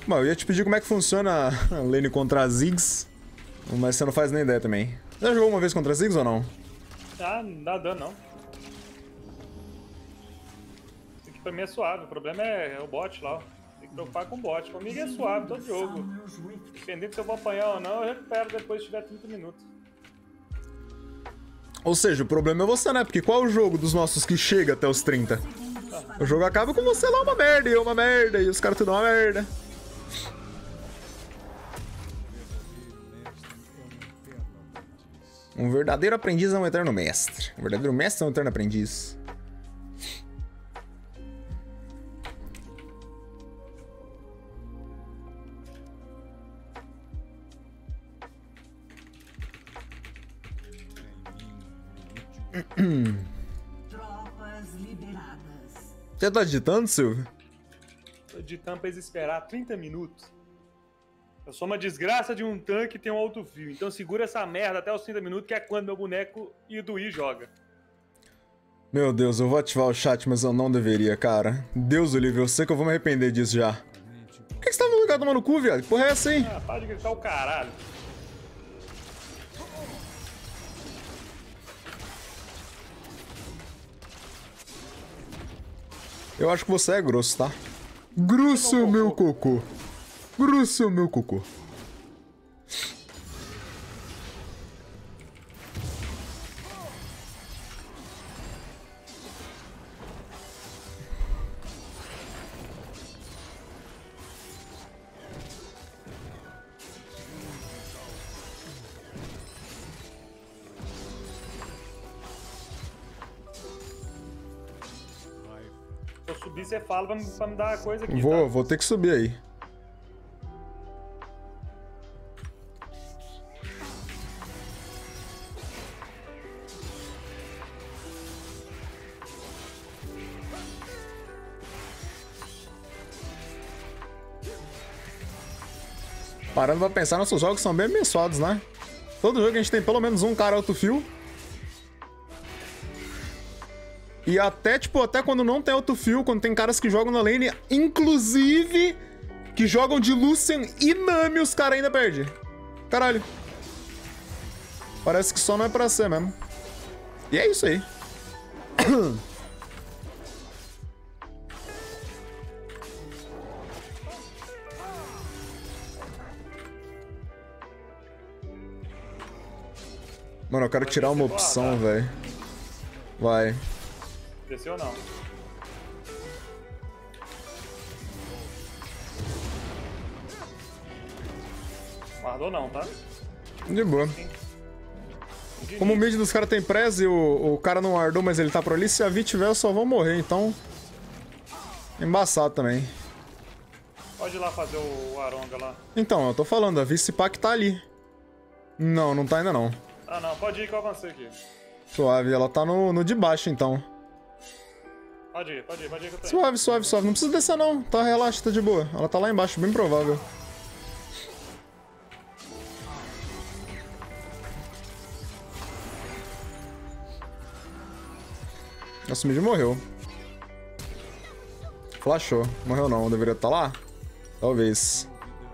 Bom, eu ia te pedir como é que funciona a lane contra a Ziggs, mas você não faz nem ideia também. Já jogou uma vez contra a Ziggs ou não? Ah, não dá dano não. Isso aqui pra mim é suave, o problema é o bot lá. Ó. Tem que preocupar com o bot. Comigo é suave todo jogo. Dependendo se eu vou apanhar ou não, eu recupero depois se tiver 30 minutos. Ou seja, o problema é você, né? Porque qual é o jogo dos nossos que chega até os 30? O jogo acaba com você lá uma merda, e eu uma merda, e os caras tudo uma merda. Um verdadeiro aprendiz é um eterno mestre. Um verdadeiro mestre é um eterno aprendiz. Tropas liberadas. Você tá digitando, Silvio? Tô digitando pra eles esperar 30 minutos. Eu sou uma desgraça de um tanque e tenho um autofio. Então segura essa merda até os 30 minutos, que é quando meu boneco Iduí joga. Meu Deus, eu vou ativar o chat, mas eu não deveria, cara. Deus o livre, eu sei que eu vou me arrepender disso já. Por que você tá no lugar tomando cu, viado? Que porra é essa aí? Ah, para de gritar o caralho. Eu acho que você é grosso, tá? Grosso é o meu cocô. Grosso é o meu cocô. Se eu subir, você fala pra me dar a coisa aqui, Vou, tá? vou ter que subir aí. Parando pra pensar, nossos jogos são bem abençoados, né? Todo jogo a gente tem pelo menos um cara autofill. E até, tipo, até quando não tem autofill, quando tem caras que jogam na lane, inclusive, que jogam de Lucian e Nami, os caras ainda perdem. Caralho. Parece que só não é pra ser mesmo. E é isso aí. Mano, eu quero tirar uma opção, velho. Vai. Desceu ou não? Guardou não, tá? De boa. Como o mid dos caras tem presa e o cara não guardou, mas ele tá por ali, se a Vi tiver, eu só vou morrer, então... Embaçado também. Pode ir lá fazer o Aronga lá. Então, eu tô falando, a Vice Pack tá ali. Não, não tá ainda não. Ah não, pode ir que eu avancei aqui. Suave, ela tá no de baixo, então. Pode ir que eu tô indo. Suave, suave, suave. Não precisa descer não, tá, relaxa, tá de boa. Ela tá lá embaixo, bem provável. Nossa, o mid morreu. Flashou. Morreu não, deveria estar lá? Talvez.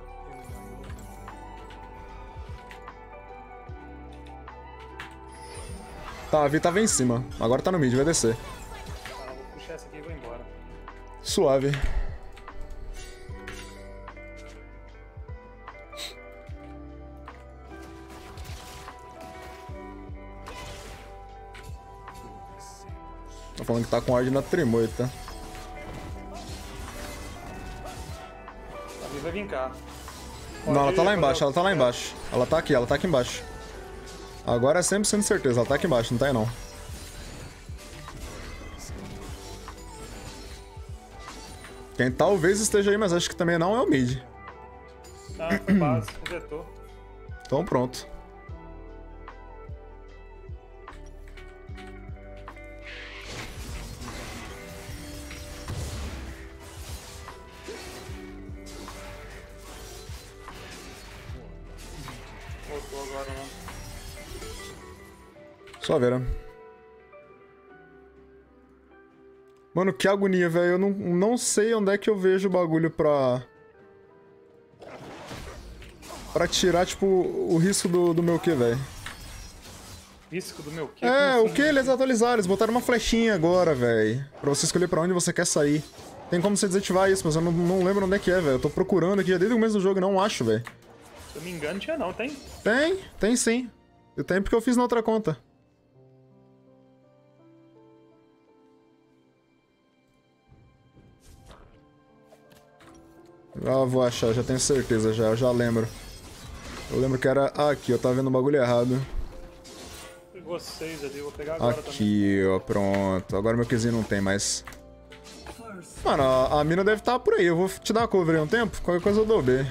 Tá, a Vi tava em cima. Agora tá no mid, vai descer. Ah, vou puxar essa aqui e vou embora. Suave. Tá falando que tá com ordem na tremoita. A Vi vai vir cá. Não, ela tá lá embaixo, ela tá lá embaixo. Ela tá aqui embaixo. Agora é 100% certeza, ela tá aqui embaixo, não tá aí não. Quem talvez esteja aí, mas acho que também não é o mid. Ah, foi base, injetou. Então pronto. Voltou agora, né? Só vera. Mano, que agonia, velho. Eu não sei onde é que eu vejo o bagulho pra Pra tirar, tipo, o risco do meu Q, velho. Risco do meu quê? É, Como o que eles atualizaram? Eles botaram uma flechinha agora, velho. Pra você escolher pra onde você quer sair. Tem como você desativar isso, mas eu não lembro onde é que é, velho. Eu tô procurando aqui desde o começo do jogo e não acho, velho. Se eu me engano, tinha não, tem? Tem sim. Eu tenho porque eu fiz na outra conta. Já vou achar, já tenho certeza, já lembro. Eu lembro que era aqui, eu tava vendo o bagulho errado. Pegou 6 ali, vou pegar agora também. Aqui, ó, pronto. Agora meu Qzinho não tem mais. Mano, a mina deve estar por aí. Eu vou te dar uma cover aí um tempo, qualquer coisa eu dou B.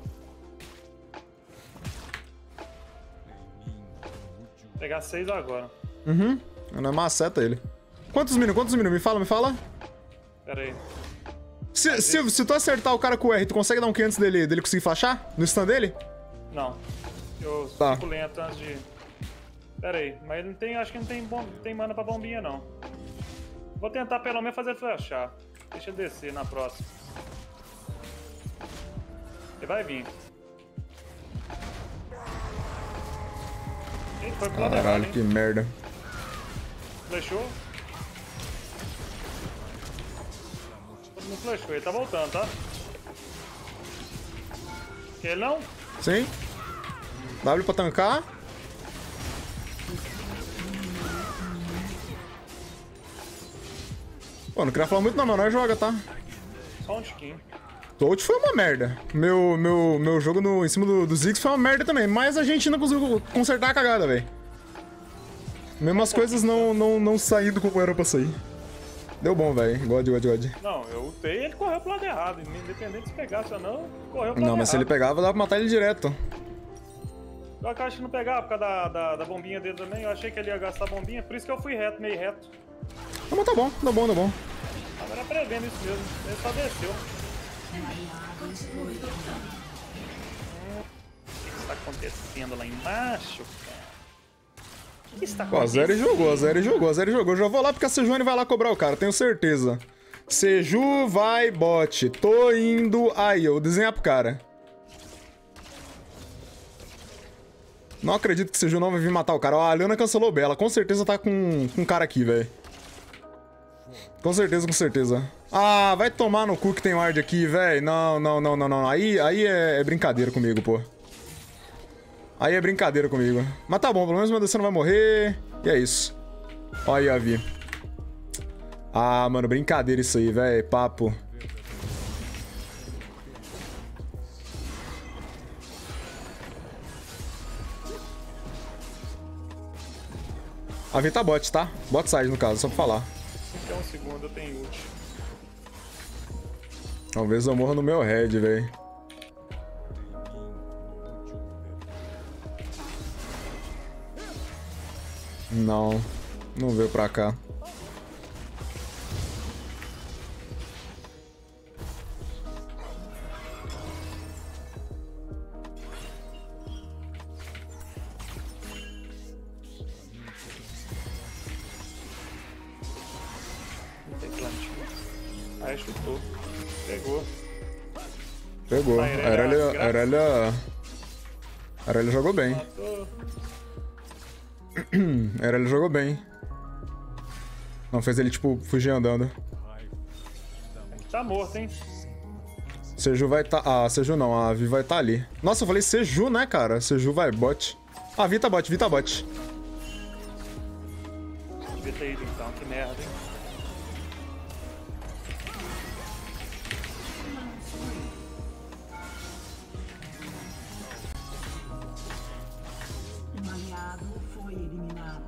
Vou pegar 6 agora. Uhum, não é maceta ele. Quantos minutos? Me fala. Pera aí. Se tu acertar o cara com o R, tu consegue dar um Q antes dele conseguir flashar? No stun dele? Não. Eu Tá. fico lento antes de... Pera aí, mas ele não tem, acho que não tem mana pra bombinha, não. Vou tentar pelo menos fazer ele flashar. Deixa ele descer na próxima. Ele vai vir. Ele foi pro lado errado, Caralho, hein? que merda. Flashou. Todo mundo flashou, ele tá voltando, tá? Quer ele não? Sim. W pra tancar. Pô, não queria falar muito não, mas nós joga, tá? Só um tiquinho. Toad foi uma merda. Meu jogo em cima do Ziggs foi uma merda também, mas a gente não conseguiu consertar a cagada, velho. Mesmo as coisas não saindo como eram pra sair. Deu bom, velho. God. Não, eu ultei e ele correu pro lado errado. Independente se pegasse ou não, correu pro lado Não, mas se ele errado. pegava, dava pra matar ele direto. Eu acho que não pegava por causa da bombinha dele também. Eu achei que ele ia gastar a bombinha, por isso que eu fui reto, meio reto. Não, mas tá bom. Mas era prevendo isso mesmo, ele só desceu. O que está acontecendo lá embaixo, cara? O que está Pô, a acontecendo? Zeri jogou. Eu já vou lá porque a Sejuani vai lá cobrar o cara, tenho certeza. Seju vai bot. Tô indo aí, eu vou desenhar pro cara. Não acredito que Seju não vai vir matar o cara. Ó, a Liana cancelou Bela. Com certeza tá com um cara aqui, velho. Com certeza. Ah, vai tomar no cu que tem ward aqui, velho. Não. Aí é brincadeira comigo, pô. Aí é brincadeira comigo. Mas tá bom, pelo menos meu DC não vai morrer. E é isso. Ó aí, a Vi. Ah, mano, brincadeira isso aí, velho. Papo. A Vi tá bot, tá? Bot side, no caso, só pra falar. Até um segundo, eu tenho ult. Talvez eu morra no meu head, velho. Não veio pra cá. Não tem plantio. Aí chutou. Pegou. Pegou. A Aurelia jogou bem. Matou. A Aurelia jogou bem. Não fez ele, tipo, fugir andando. Tá morto, hein? Seju vai tá... Ah, Seju não. A Vi vai tá ali. Nossa, eu falei Seju, né, cara? Seju vai bot. Ah, Vi tá bot. Devia ter ido então, que merda, hein? Um aliado foi eliminado.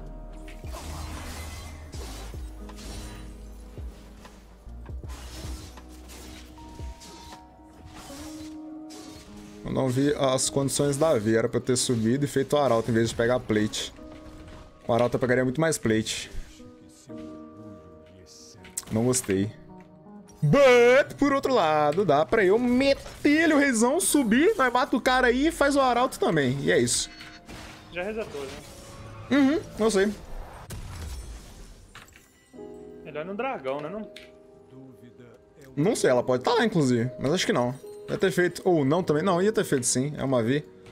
Eu não vi as condições da Vi. Era pra eu ter subido e feito o Arauto em vez de pegar a plate. O Arauto eu pegaria muito mais plate. Não gostei. But, por outro lado, dá pra eu meter-lhe o reizão, subir, nós mata o cara aí e faz o Arauto também. E é isso. Já resetou, né? Não sei. Melhor no dragão, né? Não? Não sei, ela pode estar lá, inclusive. Mas acho que não. Ia ter feito... Ou não também. Não, ia ter feito sim. É uma V.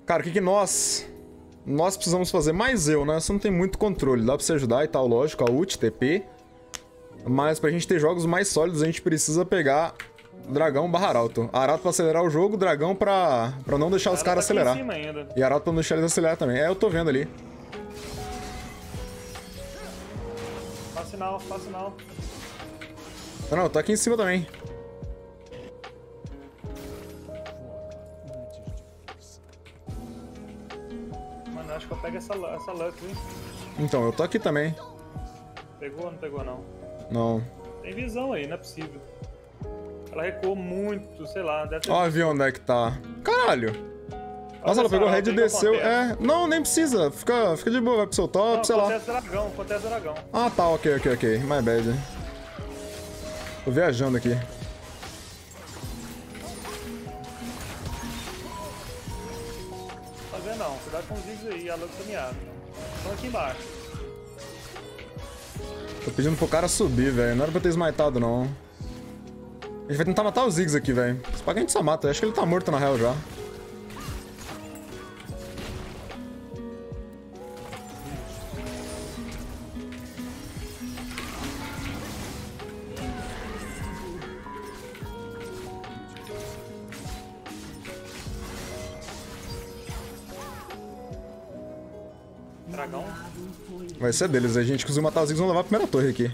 Cara, o que que nós precisamos fazer? Mais eu, né? Você não tem muito controle. Dá pra você ajudar e tal, lógico. A ult, TP. Mas pra gente ter jogos mais sólidos, a gente precisa pegar dragão barra arauto. Arauto pra acelerar o jogo, dragão pra não deixar os caras acelerar. Em cima ainda. E arauto pra não deixar eles acelerar também. É, eu tô vendo ali. Faz sinal, faz sinal. Não, tá aqui em cima também. Mano, acho que eu pego essa Lux, hein? Então, eu tô aqui também. Pegou ou não pegou, não? Não. Tem visão aí, não é possível. Ela recuou muito, sei lá, deve ter... Ó, vi onde é que tá. Caralho. Nossa, ela pegou o red e desceu. É, não, nem precisa. Fica de boa, vai pro seu top, não, sei lá. Acontece dragão. Ah, tá, ok. My bad. Tô viajando aqui. Fazer não, cuidado com os Ziggs aí, a Lux tá miada. Estão aqui embaixo. Tô pedindo pro cara subir, velho. Não era pra eu ter smitado, não. A gente vai tentar matar os Ziggs aqui, velho. Se pagar, a gente só mata. Acho que ele tá morto na real já. Dragão. Vai ser deles. A gente conseguiu matar os Ziggs, vão levar a primeira torre aqui.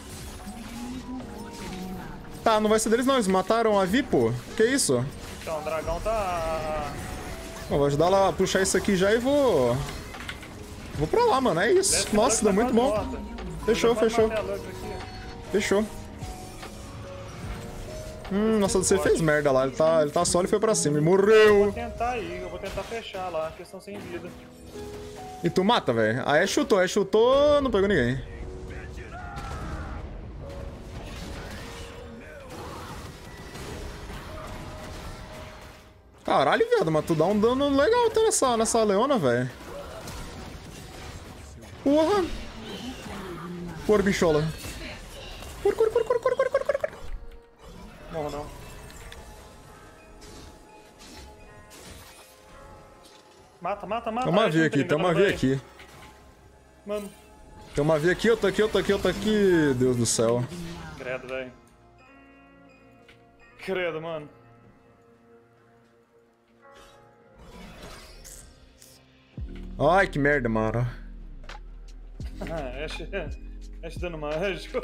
Tá, não vai ser deles não. Eles mataram a Vi, pô. Que isso? Então, o dragão tá... Bom, vou ajudar ela a puxar isso aqui já e vou... Vou pra lá, mano. É isso. Nossa, deu muito bom. Fechou. Fechou. Nossa, você fez merda lá. Ele tá só e foi pra cima e Eu morreu. vou tentar ir, eu vou tentar fechar lá, questão sem vida. E tu mata, velho. Aí chutou, não pegou ninguém. Caralho, viado, mas tu dá um dano legal até nessa leona, velho. Porra! Por bichola. Corre. Morro não. Mata. Tem uma V aqui, tem uma V aqui. Mano. Tem uma V aqui, eu tô aqui. Deus do céu. Credo, velho. Credo, mano. Ai, que merda, mano. Ash dando mágico.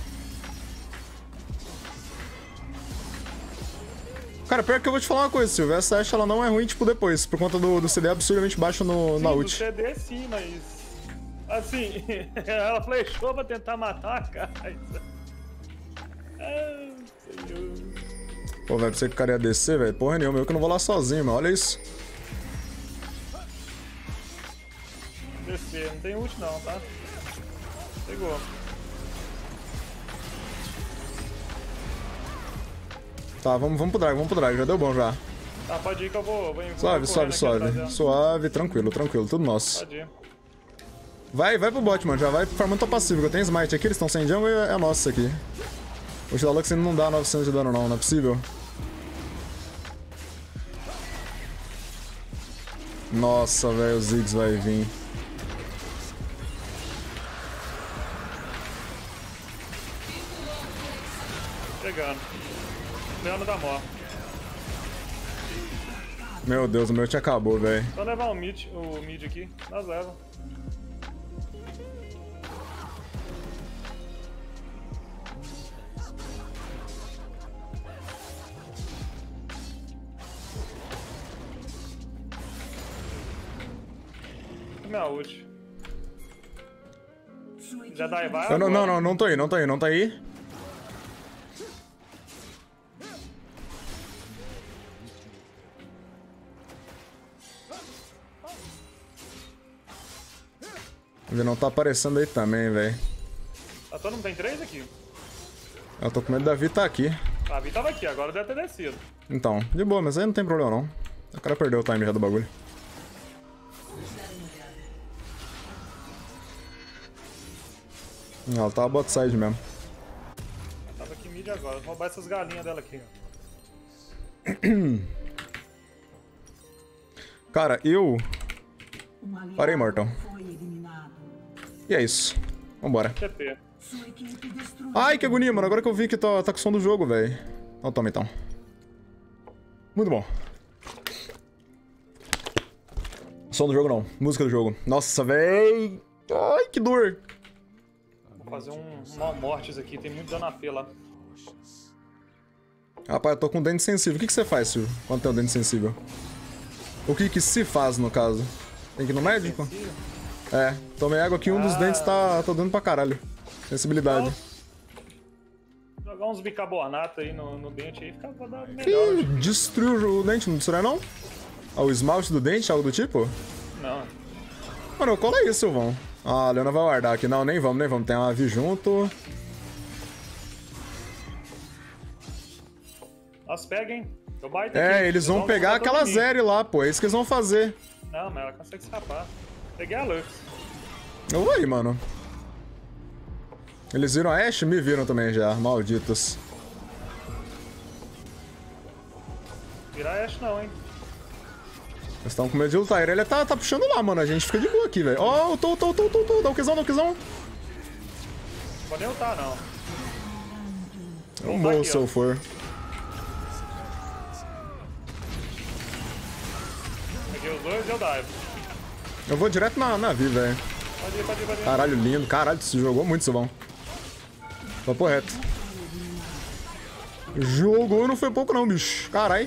Cara, pior que eu vou te falar uma coisa, Silvio. Essa Ashe, ela não é ruim, tipo, depois. Por conta do CD absurdamente baixo na ult. Do CD sim, mas... Assim, ela flechou pra tentar matar, cara. Ai, senhor. Pô, velho, pensei que o cara ia descer, velho. Porra nenhuma, eu que não vou lá sozinho, mano. Olha isso. Descer, não tem ult não, tá? Pegou. Tá, vamos pro drag, já deu bom já. Tá, pode ir que eu vou Suave, tranquilo, tudo nosso. Pode ir. Vai pro bot, mano, já vai farmando tua passiva, que eu tenho smite aqui, eles estão sem jungle e é nosso isso aqui. O Shadowlux ainda não dá 900 de dano não é possível. Nossa, velho, o Ziggs vai vir. Chegando. Leandro da Mó. Meu Deus, o meu te acabou, velho. Só levar o mid aqui, nós leva. Minha ult. Já dá e vai? Não tô aí. Ele não tá aparecendo aí também, velho. A tua não tem 3 aqui? Eu tô com medo da Vi tá aqui. A Vi tava aqui, agora deve ter descido. Então, de boa, mas aí não tem problema não. O cara perdeu o time já do bagulho. Ela tava bot side mesmo. Ela tava aqui mid agora, vou roubar essas galinhas dela aqui. Cara, eu... Um aliado Parei, mortal. foi eliminado. E é isso. Vambora. TP. Sua equipe destruiu. Ai, que agonia, mano. Agora que eu vi que tá com o som do jogo, velho. Então toma, então. Muito bom. Som do jogo não. Música do jogo. Nossa, velho. Ai, que dor. Vou fazer uma mortes aqui, tem muito dano AP lá. Rapaz, eu tô com dente sensível. O que você faz, Silvio, quando tem um dente sensível? O que se faz, no caso? Tem que ir no médico? É, tomei água aqui, um dos dentes tá dando pra caralho. Sensibilidade. Jogar uns bicarbonato aí no dente aí, fica pra dar melhor. Ih, destruiu o dente, não destruiu não? Ah, o esmalte do dente, algo do tipo? Não. Mano, cola isso, Silvão. Ah, a Leona vai guardar aqui. Não, nem vamos. Tem uma Vi junto. Nossa, pega, hein? Eu baito É, aqui. eles vão pegar aquela Zeri lá, pô. É isso que eles vão fazer. Não, mas ela consegue escapar. Peguei a Lux. Eu vou aí, mano. Eles viram a Ashe? Me viram também já. Malditos. Virar Ashe não, hein? Eles estão com medo de lutar. Ele tá puxando lá, mano. A gente fica de boa aqui, velho. Ó, tô. Dá o quizão. Vou nem ultar, não. Eu morro se eu for. Peguei os dois e eu dive. Eu vou direto na Vi, velho. Pode ir. Caralho, lindo. Caralho, se jogou muito, Silvão. Papo reto. Jogou não foi pouco não, bicho. Caralho.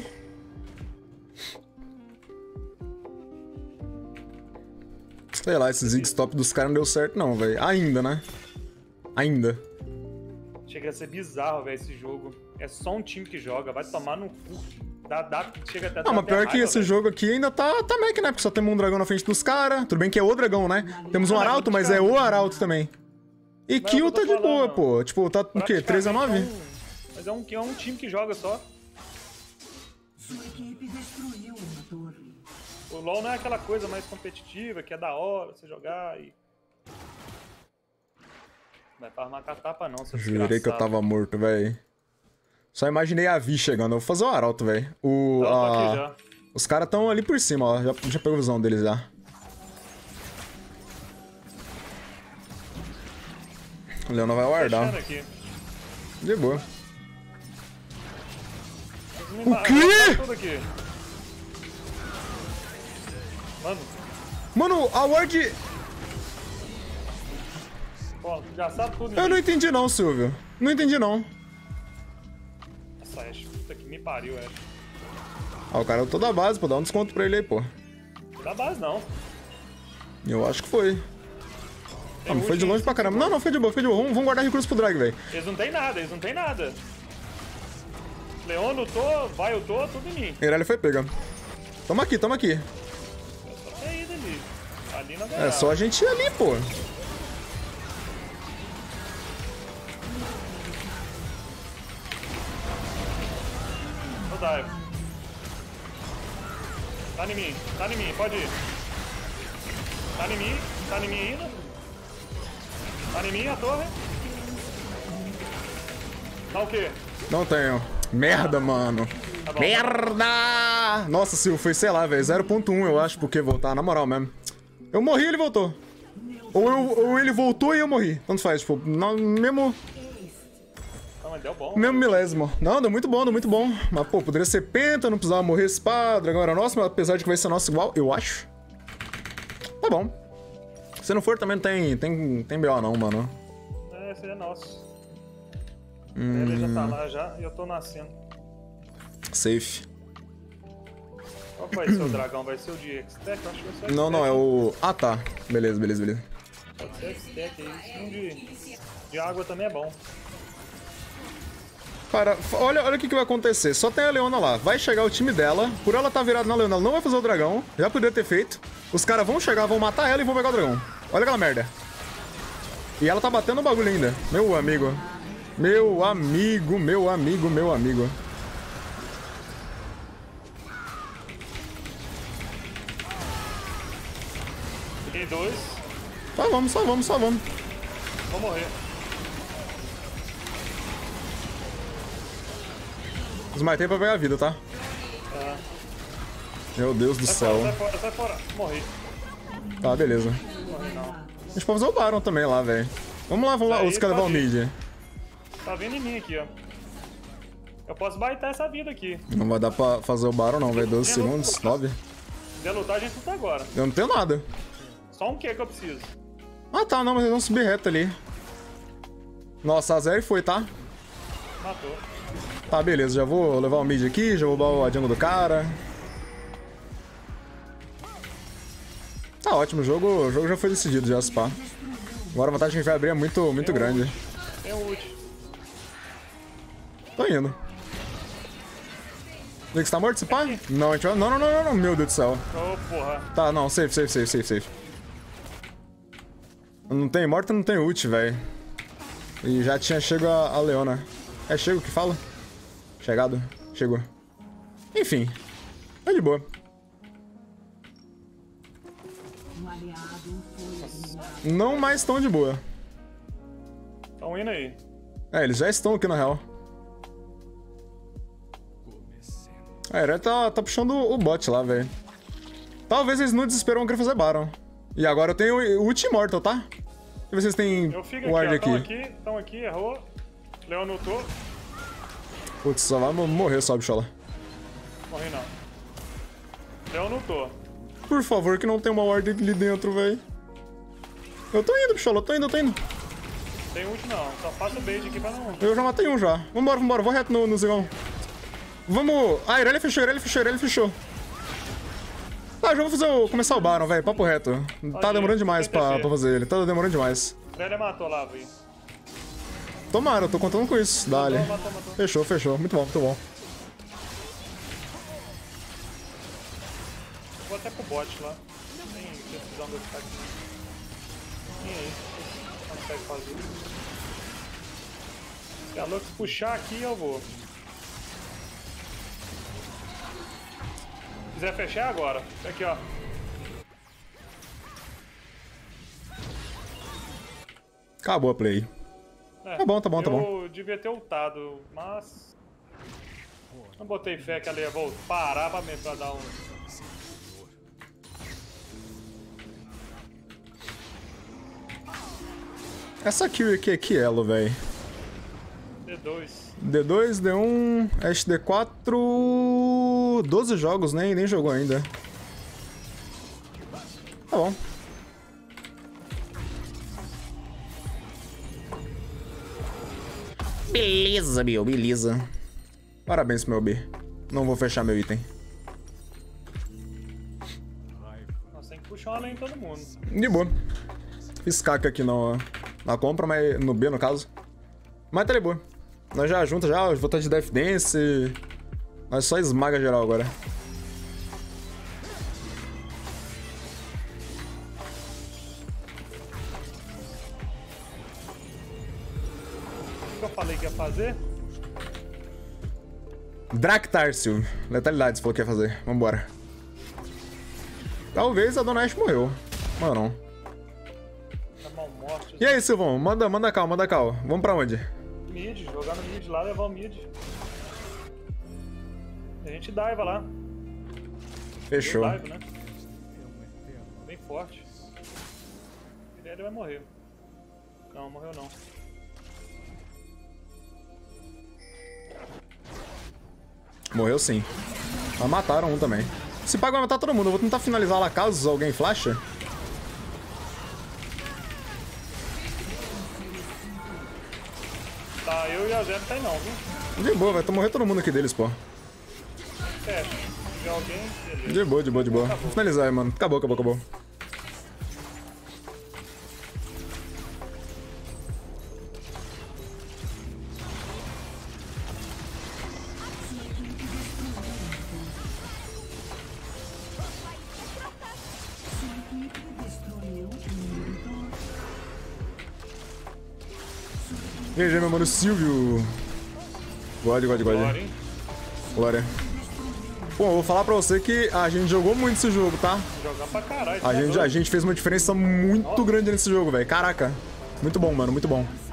Sei lá, esse zig stop dos caras não deu certo não, velho. Ainda, né? Ainda. Chega a ser bizarro, velho, esse jogo. É só um time que joga, vai tomar no cu. Chega até a dar Não, mas até pior que raiva, esse velho. jogo aqui ainda tá mec, né? Porque só temos um dragão na frente dos caras. Tudo bem que é o dragão, né? Temos um arauto, mas é o arauto também. E Mas kill eu tô tá de boa, falando, pô. Tipo, tá o quê? 3 a 9? Mas é um time que joga só. Sua equipe destruiu uma torre. O LoL não é aquela coisa mais competitiva, que é da hora você jogar e... Não é pra armar catapa não, seu Jurei que eu desgraçado. tava morto, velho. Só imaginei a Vi chegando. Eu vou fazer o arauto, velho. Então, eu tô aqui já. Os caras tão ali por cima, ó. Já pegou a visão deles já. O Leão não vai guardar. Fechando aqui. De boa. O quê? Tudo aqui. Mano, Mano, a Ward... pô, já sabe tudo. Eu não entendi não, Silvio. Não entendi não. Nossa, Ashe, puta que me pariu, Ashe. Ah, o cara é toda a base, pô. Dá um desconto pra ele aí, pô. Da base não. Eu acho que foi. Ah, mas foi de longe pra caramba. Não, fica de boa. Vamos guardar recursos pro drag, velho. Eles não tem nada. Leon lutou, vai lutou, tudo em mim. Irelia foi pega. Tamo aqui. É só ter ido ali. Ali não É só a gente ir ali, pô. Vou dive. Tá em mim, pode ir. Tá em mim ainda. Tá em mim a torre. Tá o quê? Não tenho. Merda, mano. Tá bom. Merda! Nossa, Silvio, foi, sei lá, velho. 0.1, eu acho, porque voltar, na moral mesmo. Eu morri e ele voltou. Ou ele voltou e eu morri. Tanto faz, tipo, mesmo Não, mas deu bom. milésimo. Não, deu muito bom. Mas, pô, poderia ser penta, não precisava morrer esse pá, dragão era nosso, mas apesar de que vai ser nosso igual, eu acho. Tá bom. Se não for, também não tem BO não, mano. É, esse é nosso. Ele já tá lá já e eu tô nascendo. Safe. Qual vai ser o dragão? Vai ser o de X-Tech? Eu acho que vai ser o Não, X-Tech. é o... Ah, tá. Beleza. Pode ser X-Tech aí. De água também é bom. Cara, olha o que vai acontecer. Só tem a Leona lá. Vai chegar o time dela. Por ela estar virada na Leona, ela não vai fazer o dragão. Já poderia ter feito. Os caras vão chegar, vão matar ela e vão pegar o dragão. Olha aquela merda. E ela tá batendo o bagulho ainda. Meu amigo. Peguei dois. Só vamos. Vou morrer. Smitei pra pegar a vida, tá? Meu Deus do céu. Sai fora, sai fora. Morri. Tá, beleza. Morri não. A gente pode fazer o Baron também lá, velho. Vamos lá, Aí, os caras levar o pode ir. mid. Tá vindo em mim aqui, ó. Eu posso baitar essa vida aqui. Não vai dar pra fazer o Baron não, velho. 12 segundos, 9. Se quiser lutar, a gente luta agora. Eu não tenho nada. Só um Q que eu preciso. Ah, tá, não, mas eles vão subir reto ali. Nossa, a Zeri foi, tá? Matou. Tá, beleza. Já vou levar o mid aqui, já vou roubar a jungle do cara. Tá ótimo, o jogo já foi decidido, já, spa. Agora a vantagem que a gente vai abrir é muito grande. Tem um ult. Tô indo. Nick, você tá morto, esse pá? Não, a gente vai... Não, meu Deus do céu. Ô, porra. Tá, não, safe. Não tem morta, não tem ult, velho. E já tinha chego a Leona. É chego que fala? Chegado? Chegou. Enfim. Tá de boa. Um aliado foi eliminado. Não mais tão de boa. Tão indo aí. É, eles já estão aqui na real. A Irelia tá puxando o bot lá, velho. Talvez eles no desespero vão querer fazer Baron. E agora eu tenho o ult Immortal, tá? Deixa eu ver se vocês têm Eu fico ward aqui, ó. aqui. Tão aqui, errou. Leon lutou. Putz, só vai morrer só, bichola. Morri não. Leon lutou. Por favor, que não tem uma ward ali dentro, velho. Eu tô indo, bichola, eu tô indo. Tem ult não. Só faça bait aqui pra não... Eu já matei um já. Vambora, vou reto no zigão. Vamos... Ah, Irelia fechou. Tá, já vou fazer começar o Baron, velho, papo reto. Tá ir, demorando demais tem TP. pra fazer ele, tá demorando demais. Irelia matou lá, velho. Tomara, eu tô contando com isso. Dale. Matou. Fechou. Muito bom. Vou até pro bot lá. Nem precisão desse cara aqui. Nem aí. Não consegue fazer. Se a Lux puxar aqui, eu vou. Se quiser fechar agora. Aqui, ó. Acabou a play. É, Tá bom. Eu devia ter ultado, mas... Não botei fé que ela ia parar pra dar um... Essa kill aqui é que elo, velho. D2. D2, D1, Ash D4... 12 jogos, nem jogou ainda. Tá bom. Beleza. Parabéns, meu B. Não vou fechar meu item. Nossa, tem que puxar uma lane em todo mundo. De boa. Fiz caca aqui na compra, mas no B, no caso. Mas tá de boa. Nós já juntos, já, vou estar de Death Dance. Nós só esmaga geral agora. O que eu falei que ia fazer? Draktarsil. Letalidade, você falou que ia fazer. Vambora. Talvez a Dona Ashe morreu. Mano. Tá mal morte. E aí, Silvão? Manda cal. Vamos pra onde? Mid, jogar no mid lá, levar o mid. A gente diva lá. Fechou. Dive, né? Bem forte. Ele vai morrer. Não, morreu não. Morreu sim. Mas mataram um também. Se paga vai matar todo mundo. Eu vou tentar finalizar lá caso alguém flasha. Tá, eu e a Zé não tá aí não, viu? De boa, vai morrer todo mundo aqui deles, pô. Fecha. Se tiver alguém, beleza. De boa. Vou finalizar aí, mano. Acabou. GG, meu mano, Silvio. God. Glória, hein? Glória. Pô, eu vou falar pra você que a gente jogou muito esse jogo, tá? Jogar pra caralho. A gente fez uma diferença muito grande nesse jogo, velho. Caraca. Muito bom, mano, muito bom.